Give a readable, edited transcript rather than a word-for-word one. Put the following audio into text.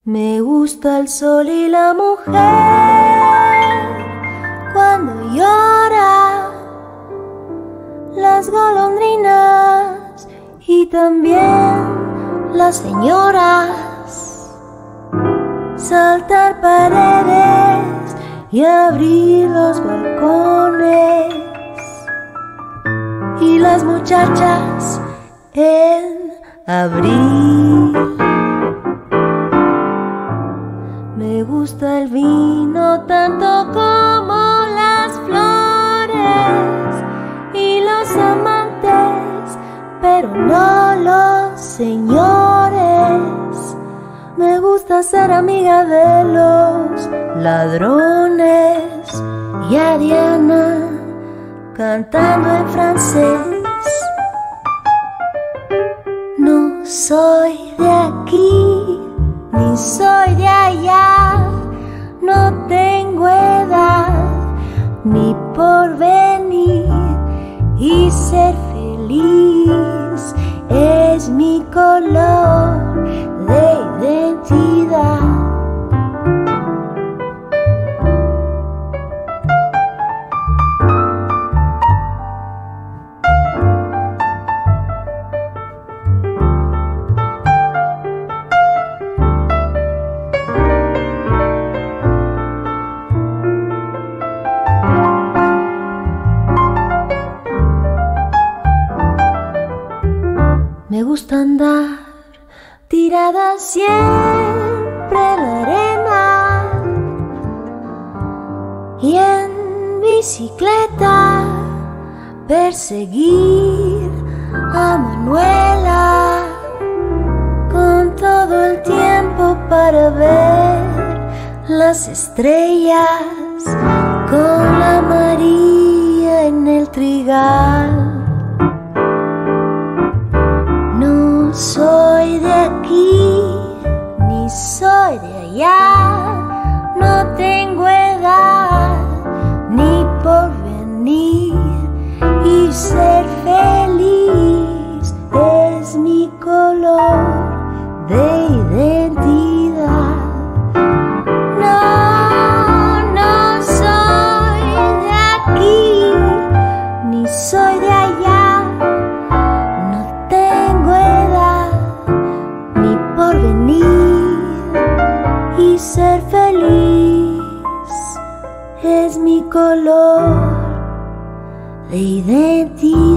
Me gusta el sol y la mujer cuando llora, las golondrinas y también las señoras, saltar paredes y abrir los balcones, y las muchachas en abril. Me gusta el vino tanto como las flores y los amantes, pero no los señores. Me gusta ser amiga de los ladrones y a Diana cantando en francés. No soy de aquí ni soy de allá, no tengo edad ni porvenir, y ser feliz es mi color de identidad. Me gusta andar tirada siempre en la arena y en bicicleta perseguir a Manuela con todo el tiempo para ver las estrellas con la María en el trigal. No soy de aquí, ni soy de allá, no tengo edad ni porvenir, y ser feliz es mi color de identidad. No, no soy de aquí, ni soy de allá, y ser feliz es mi color de identidad.